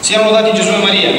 Siano lodati Gesù e Maria.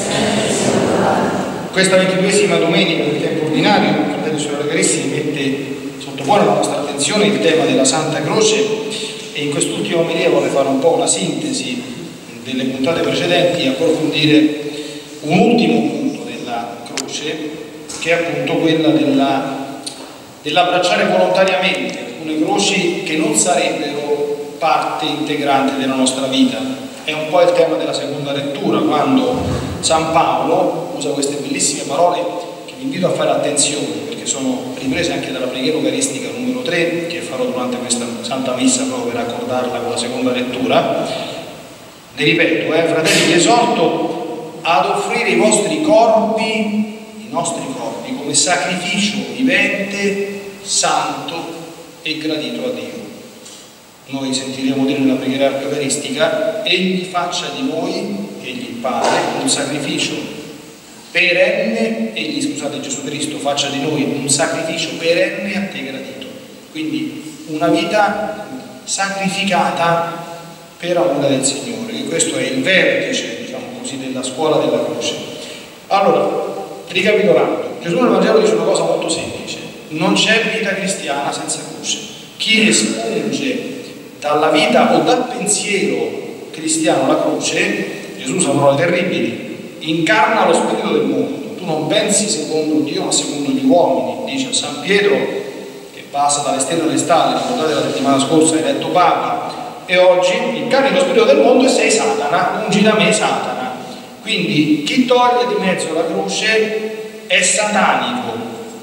Questa 22esima domenica del tempo ordinario, fratelli e sorelle carissimi, mette sottopone alla nostra attenzione il tema della Santa Croce, e in quest'ultima omelia vorrei fare un po' una sintesi delle puntate precedenti e approfondire un ultimo punto della croce, che è appunto quella dell'abbracciare volontariamente alcune croci che non sarebbero parte integrante della nostra vita. È un po' il tema della seconda lettura, quando San Paolo usa queste bellissime parole che vi invito a fare attenzione, perché sono riprese anche dalla preghiera eucaristica numero 3, che farò durante questa Santa Messa proprio per accordarla con la seconda lettura. Le ripeto, fratelli, vi esorto ad offrire i vostri corpi, i nostri corpi, come sacrificio vivente, santo e gradito a Dio. Noi sentiremo dire nella preghiera eucaristica: egli faccia di voi, egli il Padre, un sacrificio perenne, Gesù Cristo faccia di noi un sacrificio perenne a te gradito. Quindi una vita sacrificata per amore del Signore, e questo è il vertice, diciamo così, della scuola della croce. Allora, ricapitolando, Gesù nel Vangelo dice una cosa molto semplice: non c'è vita cristiana senza croce. Chi espunge dalla vita o dal pensiero cristiano la croce, Gesù usa parole terribili, incarna lo spirito del mondo. Tu non pensi secondo Dio ma secondo gli uomini, dice a San Pietro, che passa dalle stelle alle stalle. Ricordate la settimana scorsa hai detto Papa, e oggi incarni lo spirito del mondo e sei Satana, ungi da me Satana. Quindi chi toglie di mezzo la croce è satanico.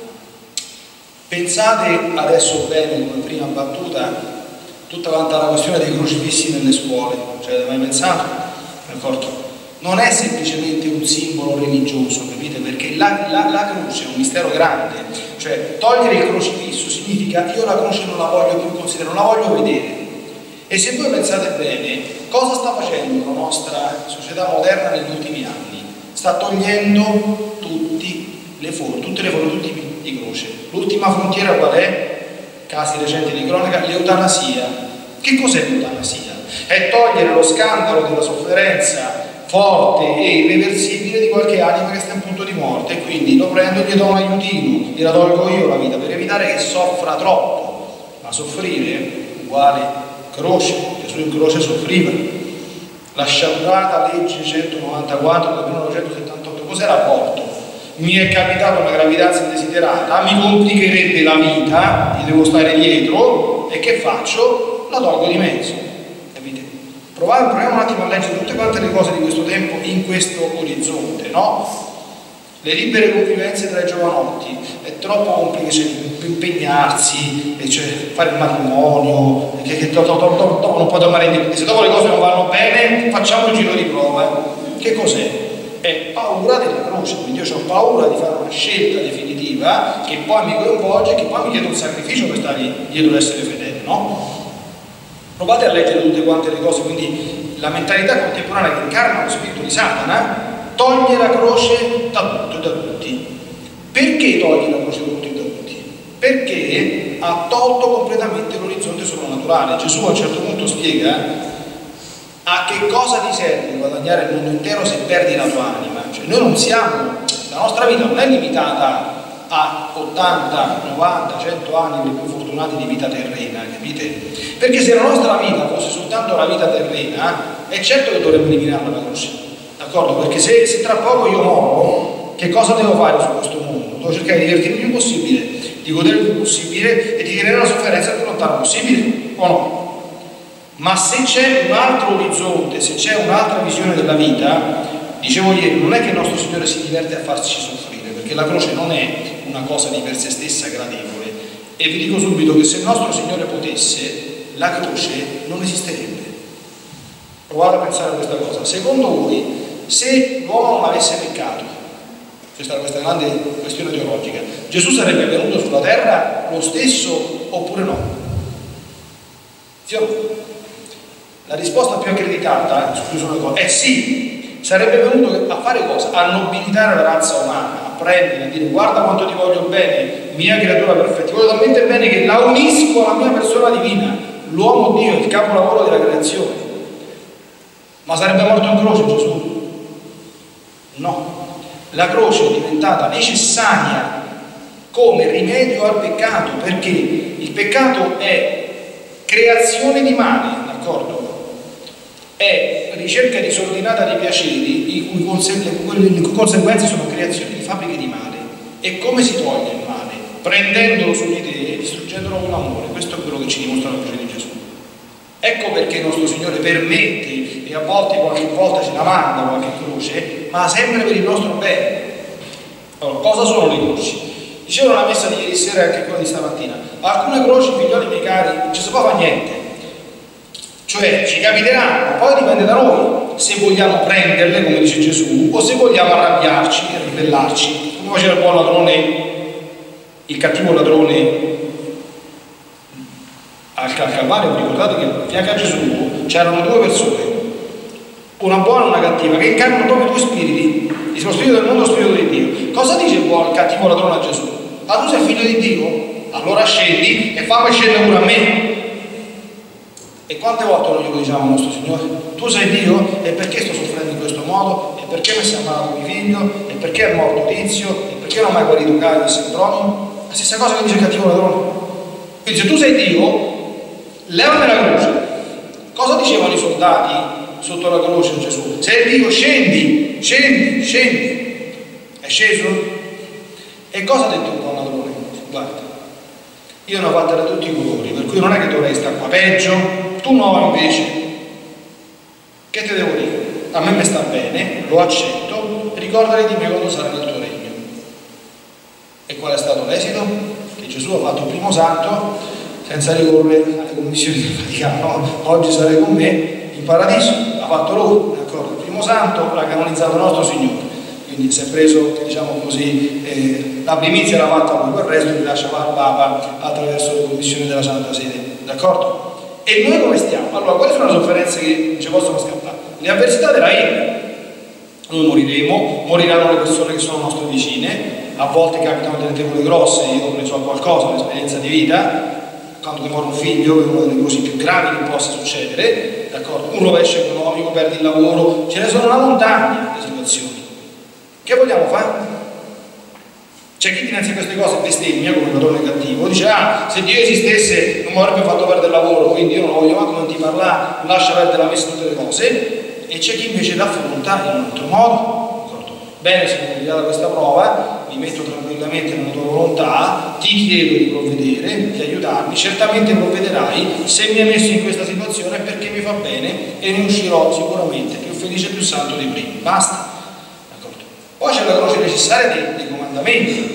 Pensate adesso bene, come prima battuta, tutta quanta la questione dei crocifissi nelle scuole. Cioè, avete mai pensato? D'accordo? Non è semplicemente un simbolo religioso, capite? Perché la croce è un mistero grande. Cioè, togliere il crocifisso significa: io la croce non la voglio più considerare, non la voglio vedere. E se voi pensate bene, cosa sta facendo la nostra società moderna negli ultimi anni? Sta togliendo tutte le forme, tutti i tipi di croce. L'ultima frontiera qual è? Casi recenti di cronaca, l'eutanasia. Che cos'è l'eutanasia? È togliere lo scandalo della sofferenza forte e irreversibile di qualche anima che sta in punto di morte, e quindi lo prendo e gli do un aiutino, gliela tolgo io la vita per evitare che soffra troppo. Ma soffrire uguale croce. Gesù in croce soffriva. La sciagurata legge 194 del 1978, cos'è l'aborto? Mi è capitata una gravidanza indesiderata, mi complicherebbe la vita, gli devo stare dietro, e che faccio? La tolgo di mezzo. Capite? Proviamo un attimo a leggere tutte quante le cose di questo tempo in questo orizzonte, no? Le libere convivenze tra i giovanotti, è troppo complicato impegnarsi, cioè fare il matrimonio, non può tomare niente. Se dopo le cose non vanno bene, facciamo il giro di prova. Che cos'è? È paura della croce. Quindi io ho paura di fare una scelta definitiva che poi mi coinvolge, che poi mi chiede un sacrificio per stare dietro l'essere fedele, no? Provate a leggere tutte quante le cose. Quindi la mentalità contemporanea che incarna lo spirito di Satana toglie la croce da tutto e da tutti. Perché toglie la croce da tutti e da tutti? Perché ha tolto completamente l'orizzonte soprannaturale. Gesù a un certo punto spiega: a che cosa ti serve guadagnare il mondo intero se perdi la tua anima? Cioè, noi non siamo, la nostra vita non è limitata a 80, 90, 100 anni per i più fortunati di vita terrena, capite? Perché se la nostra vita fosse soltanto la vita terrena, è certo che dovremmo eliminarla la croce, d'accordo? Perché se tra poco io muoio, che cosa devo fare su questo mondo? Devo cercare di divertirmi il più possibile, di godere il più possibile e di tenere la sofferenza il più lontano possibile, o no? Ma se c'è un altro orizzonte, se c'è un'altra visione della vita, dicevo ieri, non è che il nostro Signore si diverte a farci soffrire, perché la croce non è una cosa di per sé stessa gradevole. E vi dico subito che se il nostro Signore potesse, la croce non esisterebbe. Provate a pensare a questa cosa. Secondo voi, se l'uomo non avesse peccato, questa grande questione teologica, Gesù sarebbe venuto sulla terra lo stesso oppure no? Sì o no? La risposta più accreditata è sì. Sarebbe venuto a fare cosa? A nobilitare la razza umana, a prendere, a dire: guarda quanto ti voglio bene, mia creatura perfetta, ti voglio talmente bene che la unisco alla mia persona divina, l'uomo Dio, il capolavoro della creazione. Ma sarebbe morto in croce Gesù? No, la croce è diventata necessaria come rimedio al peccato, perché il peccato è creazione di male, d'accordo? È ricerca disordinata di piaceri, le cui conseguenze sono creazioni di fabbriche di male. E come si toglie il male? Prendendolo su di te e distruggendolo con l'amore. Questo è quello che ci dimostra la croce di Gesù. Ecco perché il nostro Signore permette, e a volte qualche volta ce la manda qualche croce, ma sempre per il nostro bene. Allora, cosa sono le croci? Dicevo nella messa di ieri sera e anche quella di stamattina, alcune croci, figlioli miei cari, non ci si può fare niente, cioè ci capiteranno, poi dipende da noi se vogliamo prenderle, come dice Gesù, o se vogliamo arrabbiarci e ribellarci, come faceva il buon ladrone, il cattivo ladrone al Calvario. Vi ricordate che a fianco a Gesù c'erano due persone, una buona e una cattiva, che incarnano proprio due spiriti, lo spirito del mondo e lo spirito di Dio. Cosa dice il cattivo ladrone a Gesù? Ah, tu sei figlio di Dio? Allora scendi e fammi scendere pure a me. E quante volte noi glielo diciamo al nostro Signore? Tu sei Dio? E perché sto soffrendo in questo modo? E perché mi sei malato mio figlio? E perché è morto Tizio? E perché non mi hai guarito Caio e Sempronio? La stessa cosa che dice il cattivo ladrone. Quindi se tu sei Dio, levami la croce. Cosa dicevano i soldati sotto la croce a Gesù? Sei Dio, scendi, scendi, scendi. È sceso? E cosa ha detto il buon ladrone? Guarda, io ne ho fatte da tutti i colori, per cui non è che dovrei stare qua peggio, tu no invece. Che te devo dire? A me sta bene, lo accetto, ricordati di me quando sarai nel tuo regno. E qual è stato l'esito? Che Gesù ha fatto il primo santo senza ricorrere alle commissioni del Vaticano. Oggi sarai con me in paradiso, ha fatto lui, d'accordo? Il primo santo l'ha canonizzato il nostro Signore. Quindi si è preso, diciamo così, la primizia l'ha fatta lui, quel resto li lascia fare il Papa attraverso le commissioni della Santa Sede, d'accordo? E noi come stiamo? Allora, quali sono le sofferenze che non ci possono scappare? Le avversità della vita. Noi moriremo, moriranno le persone che sono nostre vicine, a volte capitano delle tegole grosse, io ne so qualcosa, un'esperienza di vita, quando ti muore un figlio, è una delle cose più gravi che possa succedere, d'accordo? Un rovescio economico, perdi il lavoro, ce ne sono una montagna di situazioni. Che vogliamo fare? C'è chi dinanzi a queste cose bestemmia come un padrone cattivo, dice se Dio esistesse non mi avrebbe fatto perdere il lavoro, quindi io non lo voglio manco non ti parlare, lascia perdere la messa tutte le cose. E c'è chi invece l'affronta in un altro modo. D'accordo? Bene, se mi date questa prova, mi metto tranquillamente nella tua volontà, ti chiedo di provvedere, di aiutarmi, certamente provvederai, se mi hai messo in questa situazione è perché mi fa bene e ne uscirò sicuramente più felice e più santo di prima. Basta. Poi c'è la croce necessaria dei comandamenti.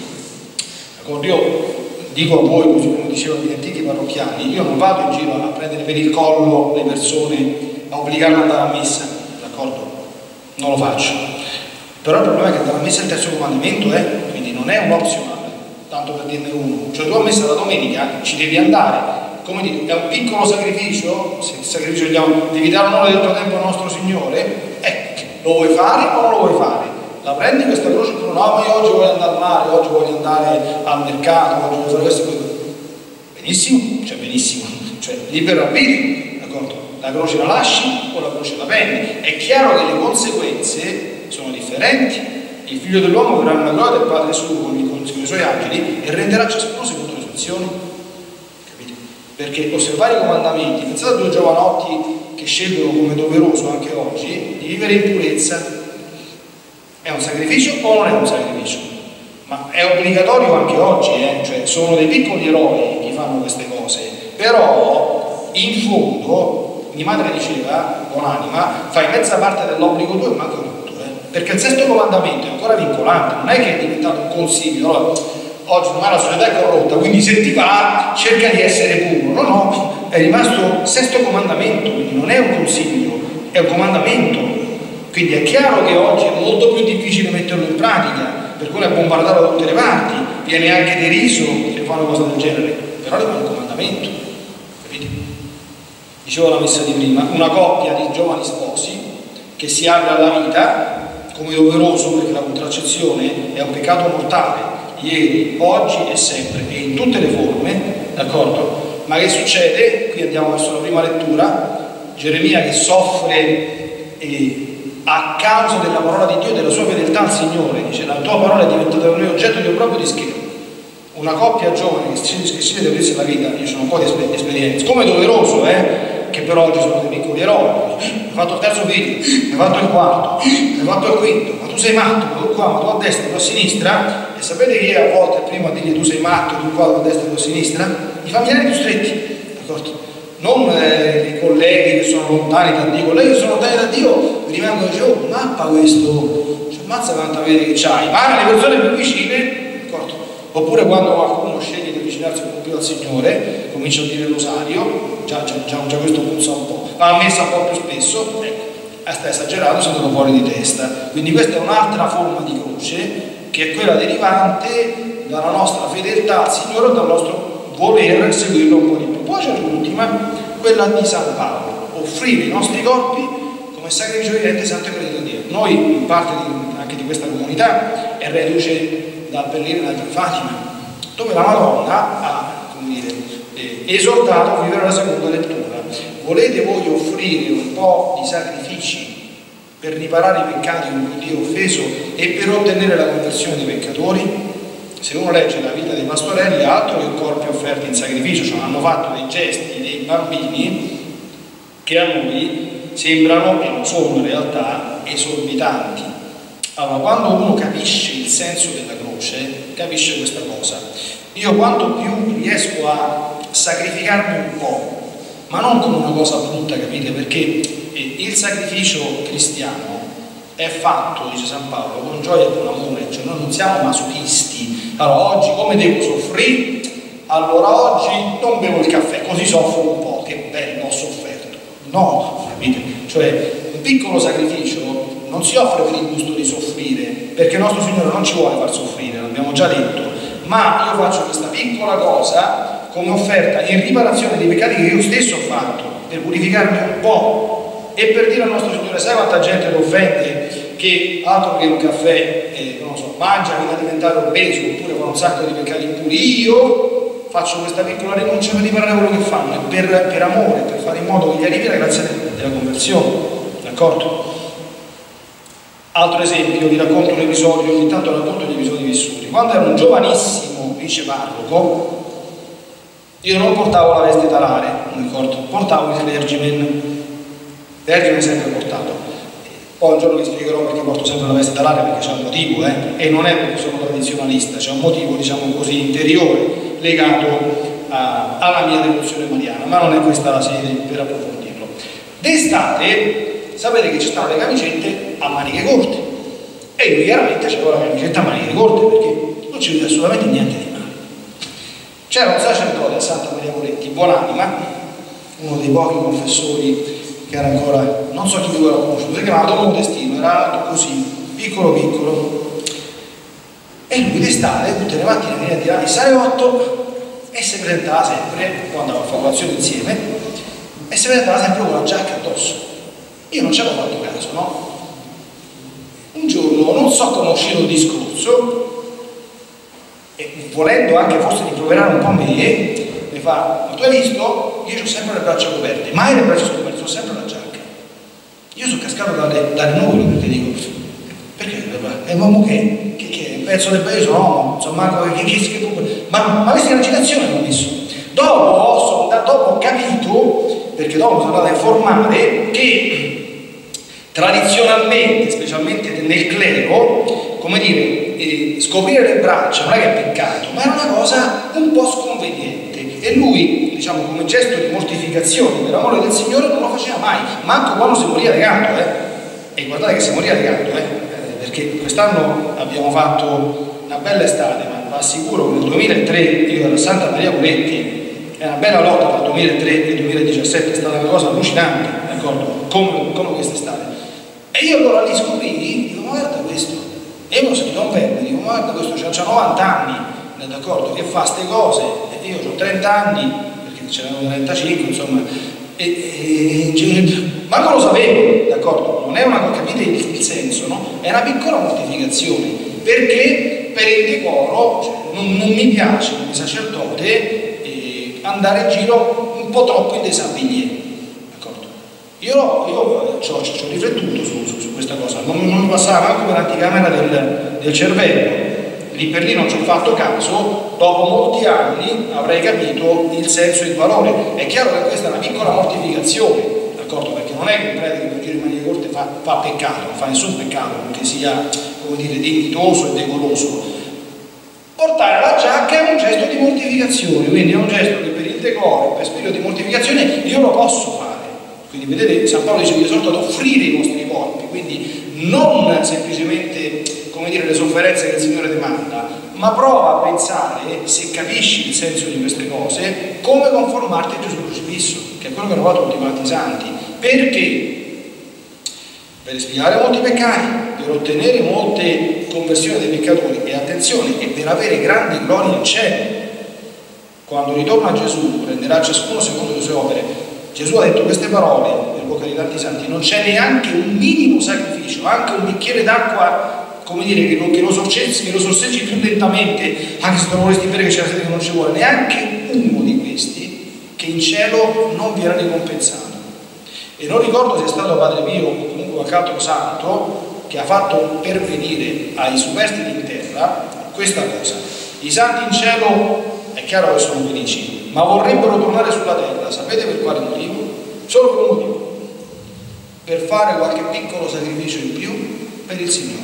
Io dico a voi, così come dicevano gli antichi parrocchiani, io non vado in giro a prendere per il collo le persone, a obbligarle ad andare a messa, d'accordo? Non lo faccio. Però il problema è che andare a messa è il terzo comandamento, quindi non è un optional, tanto per dirne uno. Cioè tu a messa la domenica ci devi andare. Come dire, è un piccolo sacrificio, se il sacrificio devi dare un'ora del tuo tempo al nostro Signore, lo vuoi fare o non lo vuoi fare? La prendi questa croce e tu no, ma io oggi voglio andare al mare, oggi voglio andare al mercato, oggi voglio fare questo e quello. Benissimo, cioè libero arbitrio, d'accordo? La croce la lasci o la croce la prendi. È chiaro che le conseguenze sono differenti. Il figlio dell'uomo verrà nella gloria del Padre suo con i suoi angeli e renderà ciascuno secondo le sue azioni. Capite? Perché osservare i comandamenti, pensate a due giovanotti che scelgono come doveroso anche oggi di vivere in purezza. È un sacrificio o non è un sacrificio? Ma è obbligatorio anche oggi, cioè sono dei piccoli eroi che fanno queste cose, però in fondo mia madre diceva, buonanima, fai mezza parte dell'obbligo tuo e manca tutto, perché il sesto comandamento è ancora vincolante, non è che è diventato un consiglio, allora, oggi ormai la società è corrotta, quindi se ti va cerca di essere puro, no, è rimasto sesto comandamento, quindi non è un consiglio, è un comandamento. Quindi è chiaro che oggi è molto più difficile metterlo in pratica, per cui è bombardato da tutte le parti, viene anche deriso se fa una cosa del genere, però rimane un comandamento, capite? Dicevo la messa di prima, una coppia di giovani sposi che si apre alla vita come doveroso, perché la contraccezione è un peccato mortale, ieri, oggi e sempre, e in tutte le forme, d'accordo? Ma che succede? Qui andiamo verso la prima lettura, Geremia che soffre e a causa della parola di Dio e della sua fedeltà al Signore, dice, la tua parola è diventata per noi oggetto di un proprio di scherno. Una coppia giovane che si deve aprirsi la vita, io ho un po' di esperienza, come è doveroso, che però oggi sono dei piccoli eroi, hai fatto il terzo figlio, hai fatto il quarto, hai fatto il quinto, ma tu sei matto, ma tu qua, ma tu a destra, tu a sinistra, e sapete chi è a volte prima a dire tu sei matto, tu qua, tu a destra, tu a sinistra? I familiari più stretti, d'accordo? Non i colleghi che sono lontani da Dio, colleghi che sono lontani da Dio rimangono e dicono, oh, mappa questo, cioè, ammazza quanta vede che c'hai, ma le persone più vicine, d'accordo? Oppure quando qualcuno sceglie di avvicinarsi un po' più al Signore, comincia a dire il rosario, già questo puzza un po', va messa un po' più spesso, ecco, sta esagerato, sono andato fuori di testa. Quindi questa è un'altra forma di croce, che è quella derivante dalla nostra fedeltà al Signore o dal nostro voler seguirlo un po' di più. Poi c'è l'ultima, quella di San Paolo, offrire i nostri corpi come sacrificio vivente, santo e gradito a Dio. Noi, in parte anche di questa comunità, è reduce dal pellegrinaggio di Fatima, dove la Madonna ha, come dire, esortato a vivere la seconda lettura. Volete voi offrire un po' di sacrifici per riparare i peccati con cui Dio è offeso e per ottenere la conversione dei peccatori? Se uno legge la vita dei pastorelli, altro che corpi offerti in sacrificio, cioè hanno fatto dei gesti, dei bambini che a noi sembrano, e non sono in realtà, esorbitanti. Allora, quando uno capisce il senso della croce, capisce questa cosa. Io quanto più riesco a sacrificarmi un po', ma non come una cosa brutta, capite? Perché il sacrificio cristiano è fatto, dice San Paolo, con gioia e con amore, cioè noi non siamo masochisti. Allora, oggi come devo soffrire? Allora oggi non bevo il caffè, così soffro un po', che bello, ho sofferto. No, capite? Cioè, un piccolo sacrificio non si offre per il gusto di soffrire, perché il nostro Signore non ci vuole far soffrire, l'abbiamo già detto, ma io faccio questa piccola cosa come offerta in riparazione dei peccati che io stesso ho fatto, per purificarmi un po' e per dire al nostro Signore, sai quanta gente lo offende che altro che un caffè, non so, mangia fino a diventare obeso oppure fa un sacco di peccati impuri. Io faccio questa piccola rinuncia per riparare quello che fanno, e per amore, per fare in modo che gli arrivi la grazia della conversione, d'accordo? Altro esempio, vi racconto un episodio, ogni tanto racconto gli episodi vissuti. Quando ero un giovanissimo viceparroco, io non portavo la veste talare, non ricordo, portavo il clergyman. Vergine sempre portato. Poi un giorno vi spiegherò perché porto sempre la veste talare, perché c'è un motivo, e non è perché sono tradizionalista, c'è un motivo, diciamo così, interiore, legato alla mia devozione mariana, ma non è questa la sede per approfondirlo. D'estate, sapete che ci stanno le camicette a maniche corte, e io chiaramente avevo la camicetta a maniche corte, perché non ci vede assolutamente niente di male. C'era un sacerdote a Santa Maria Coretti, buonanima, uno dei pochi confessori che era ancora, non so chi lo conosciuto, si chiamava Don Modestino, era alto così, piccolo piccolo, e lui d'estate tutte le mattine veniva a tirare il salotto e si presentava sempre, quando andava a fare colazione insieme, e si presentava sempre con la giacca addosso. Io non ci avevo fatto caso, no? Un giorno, non so come è uscito il discorso, e volendo anche forse rimproverare un po' me, mi fa, ma tu hai visto? Io ho sempre le braccia coperte, mai le braccia scoperte, ho sempre la giacca. Io sono cascato dalle nuvole, perché dico, perché? Ma che? Che un pezzo del paese, no? Insomma, ma questa è una citazione che ho messo. Dopo ho capito, perché dopo sono andato a informare, che tradizionalmente, specialmente nel clero, come dire, scoprire le braccia non è che è peccato, ma è una cosa un po' sconveniente. E lui, diciamo, come gesto di mortificazione per amore del Signore, non lo faceva mai, manco quando si moriva di canto, e guardate che si moriva di canto, perché quest'anno abbiamo fatto una bella estate, ma vi assicuro che nel 2003 io ero a Santa Maria Coretti, è una bella lotta tra il 2003 e il 2017, è stata una cosa allucinante, d'accordo, come quest'estate. E io allora lì scoprì, dico, ma guarda questo, e io me lo sentito un verbo, dico, ma guarda questo, c'ha 90 anni, d'accordo, che fa ste cose, e io ho 30 anni, perché ce n'erano 35, insomma, ma non lo sapevo, d'accordo, non è una cosa, capite il senso, no? È una piccola mortificazione, perché per il decoro, cioè, non mi piace come sacerdote andare in giro un po' troppo in desabillé, d'accordo? Io ci ho riflettuto su questa cosa, non mi passava anche per l'anticamera del cervello. Lì per lì non ci ho fatto caso, dopo molti anni avrei capito il senso e il valore. È chiaro che questa è una piccola mortificazione, d'accordo? Perché non è che un prete che per dire in maniere corte fa peccato, non fa nessun peccato, che sia, come dire, dignitoso e decoroso. Portare la giacca è un gesto di mortificazione, quindi è un gesto che per il decoro, per spirito di mortificazione, io lo posso fare. Quindi vedete, San Paolo dice: vi esorto ad offrire i vostri corpi, quindi non semplicemente, come dire, le sofferenze che il Signore demanda, ma prova a pensare, se capisci il senso di queste cose, come conformarti a Gesù crocifisso, che è quello che hanno fatto tutti quanti i santi. Perché? Per espiare molti peccati, per ottenere molte conversioni dei peccatori e, attenzione, e per avere grande gloria in cielo. Quando ritorna Gesù, prenderà ciascuno secondo le sue opere. Gesù ha detto queste parole nel bocca di tanti santi: non c'è neanche un minimo sacrificio, anche un bicchiere d'acqua, come dire, che lo sorseggi più lentamente, anche se tu non vorresti bere che c'è la sede che non ci vuole, neanche uno di questi che in cielo non vi era ricompensato. E non ricordo se è stato Padre Pio o comunque qualche altro santo che ha fatto pervenire ai superstiti in terra questa cosa: i santi in cielo è chiaro che sono felici, ma vorrebbero tornare sulla terra. Sapete per quale motivo? Solo per un motivo: per fare qualche piccolo sacrificio in più per il Signore,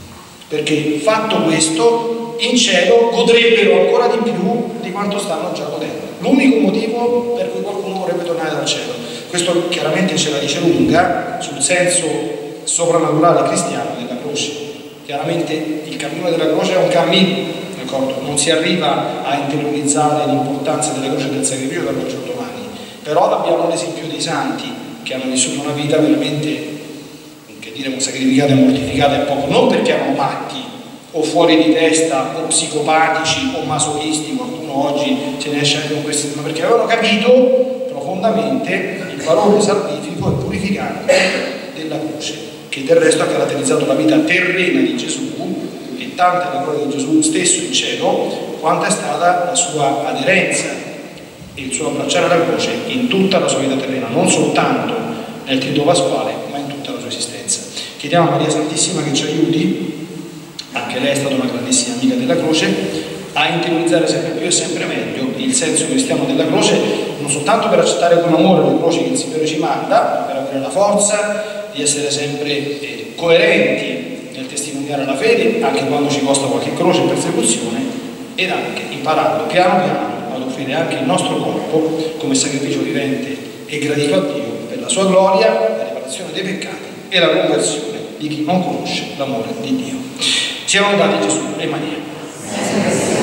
perché fatto questo in cielo godrebbero ancora di più di quanto stanno già godendo. L'unico motivo per cui qualcuno vorrebbe tornare dal cielo. Questo chiaramente ce la dice lunga sul senso soprannaturale cristiano della croce. Chiaramente il cammino della croce è un cammino, d'accordo? Non si arriva a interiorizzare l'importanza della croce e del sacrificio dalla croce domani, però abbiamo l'esempio dei santi che hanno vissuto una vita veramente, che dire, sacrificata e mortificata è poco, non perché erano matti o fuori di testa o psicopatici o masochisti, qualcuno oggi se ne esce anche con questi, ma perché avevano capito profondamente il valore salvifico e purificante della croce, che del resto ha caratterizzato la vita terrena di Gesù, e tanta è la gloria di Gesù stesso in cielo quanto è stata la sua aderenza e il suo abbracciare la croce in tutta la sua vita terrena, non soltanto nel Trito Pasquale, ma in tutta la sua esistenza. Chiediamo a Maria Santissima che ci aiuti, anche lei è stata una grandissima amica della croce, a interiorizzare sempre più e sempre meglio il senso cristiano della croce, non soltanto per accettare con amore le croci che il Signore ci manda, per avere la forza di essere sempre coerenti nel testimoniare la fede, anche quando ci costa qualche croce e persecuzione, ed anche imparando piano piano ad offrire anche il nostro corpo come sacrificio vivente e gradito a Dio per la sua gloria, la riparazione dei peccati e la conversione di chi non conosce l'amore di Dio. Siano lodati Gesù e Maria.